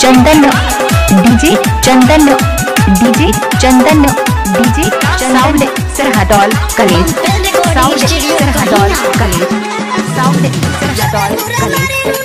चंदन DJ Chandan DJ Chandan DJ sound Sarhadaul college sound Sarhadaul college sound Sarhadaul college.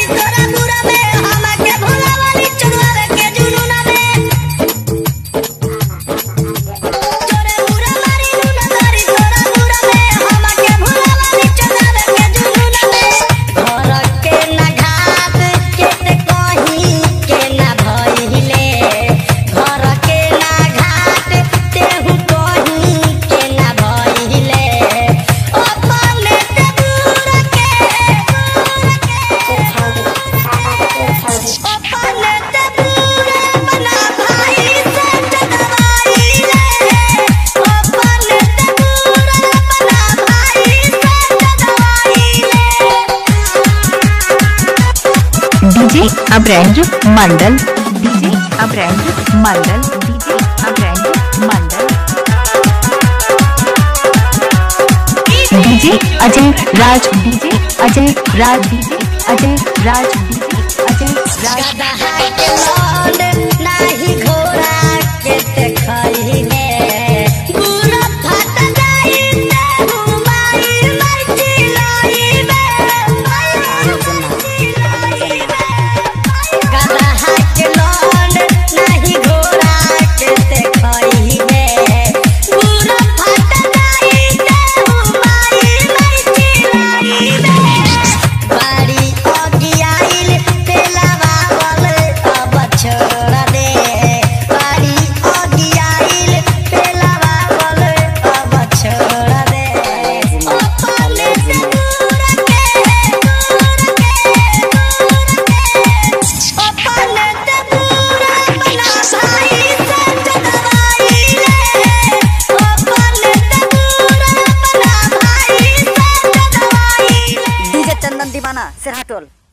DJ अब्रेंज Mandal DJ अब्रेंज Mandal DJ अब्रेंज Mandal DJ Ajay Raj DJ Ajay Raj DJ Ajay Raj DJ Ajay Raj. दीवाना सिरहाटोल।